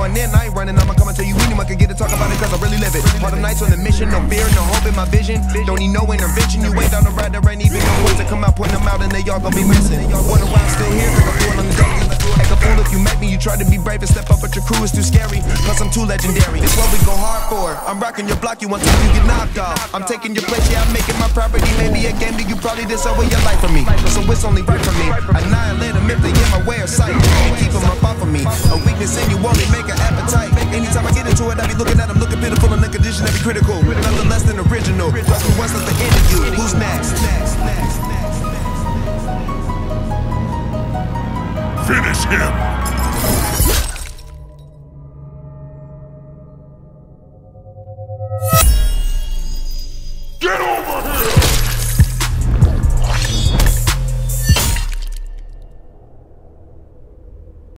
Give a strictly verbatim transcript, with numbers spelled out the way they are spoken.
going in, I ain't running. I'ma come and tell you anyone can get to talk about it, cause I really live it. All the nights on the mission, no fear, no hope in my vision. Don't need no intervention, you ain't on the ride, there ain't even no ones to come out, putting them out, and they all gon' be missing. Wonder why I'm still here, cause I'm doing on the daily. Act a fool if you make me, you try to be brave and step up, but your crew is too scary. Plus I'm too legendary, it's what we go hard for. I'm rocking your block, you want to you get knocked off. I'm taking your place, yeah, I'm making my property. Maybe a game that you probably disown your life for me. So it's only right for me. Annihilate them if they get my way of sight and keep them up off of me. A weakness in you only make an appetite. Anytime I get into it, I be looking at them, looking pitiful and the condition that be critical. Nothing less than original. Plus who wants us to end you? Who's next? Finish him!